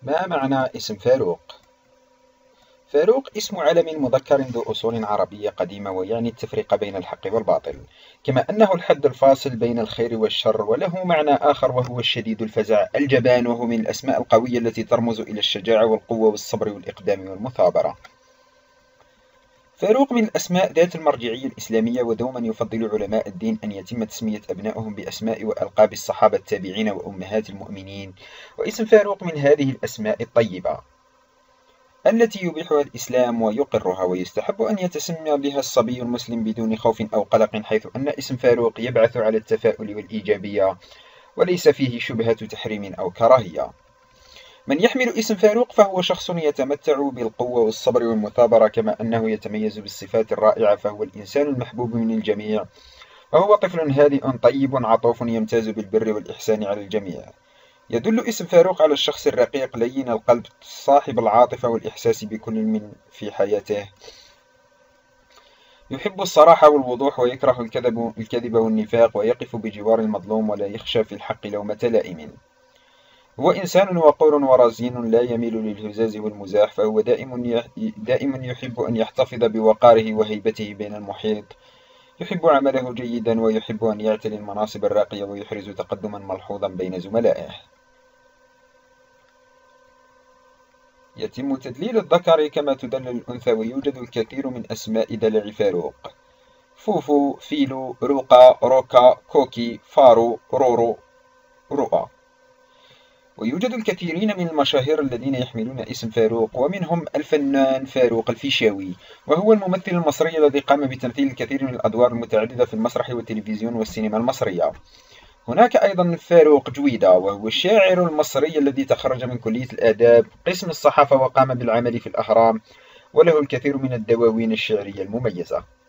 ما معنى اسم فاروق؟ فاروق اسم علم مذكر ذو أصول عربية قديمة ويعني التفرقة بين الحق والباطل، كما أنه الحد الفاصل بين الخير والشر، وله معنى آخر وهو الشديد الفزع الجبان، وهو من الأسماء القوية التي ترمز إلى الشجاعة والقوة والصبر والإقدام والمثابرة. فاروق من الأسماء ذات المرجعية الإسلامية، ودوما يفضل علماء الدين أن يتم تسمية أبنائهم بأسماء وألقاب الصحابة التابعين وأمهات المؤمنين، واسم فاروق من هذه الأسماء الطيبة التي يبيحها الإسلام ويقرها، ويستحب أن يتسمى بها الصبي المسلم بدون خوف أو قلق، حيث أن اسم فاروق يبعث على التفاؤل والإيجابية وليس فيه شبهة تحريم أو كراهية. من يحمل اسم فاروق فهو شخص يتمتع بالقوة والصبر والمثابرة، كما أنه يتميز بالصفات الرائعة، فهو الإنسان المحبوب من الجميع، وهو طفل هادئ طيب عطوف يمتاز بالبر والإحسان على الجميع. يدل اسم فاروق على الشخص الرقيق لين القلب صاحب العاطفة والإحساس بكل من في حياته، يحب الصراحة والوضوح ويكره الكذب والنفاق، ويقف بجوار المظلوم ولا يخشى في الحق لومة لائم. هو إنسان وقور ورزين لا يميل للهزاز والمزاح، فهو دائما يحب أن يحتفظ بوقاره وهيبته بين المحيط، يحب عمله جيدا ويحب أن يعتلي المناصب الراقية ويحرز تقدما ملحوظا بين زملائه. يتم تدليل الذكر كما تدلل الأنثى، ويوجد الكثير من أسماء دلع فاروق: فوفو، فيلو، روقا، روكا، كوكي، فارو، رورو، رؤى. ويوجد الكثيرين من المشاهير الذين يحملون اسم فاروق، ومنهم الفنان فاروق الفيشاوي، وهو الممثل المصري الذي قام بتمثيل الكثير من الأدوار المتعددة في المسرح والتلفزيون والسينما المصرية. هناك أيضا فاروق جويدة، وهو الشاعر المصري الذي تخرج من كلية الآداب قسم الصحافة وقام بالعمل في الأهرام، وله الكثير من الدواوين الشعرية المميزة.